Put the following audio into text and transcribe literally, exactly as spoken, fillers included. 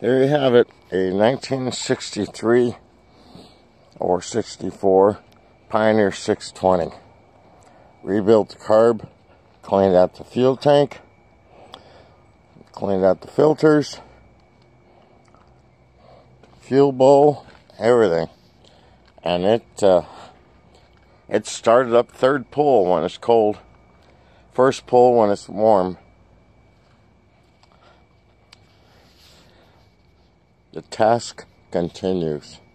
There you have it, a nineteen sixty-three or sixty-four Pioneer six twenty. Rebuilt the carb, cleaned out the fuel tank, cleaned out the filters, fuel bowl, everything. And it uh, it started up third pull when it's cold, first pull when it's warm. The task continues.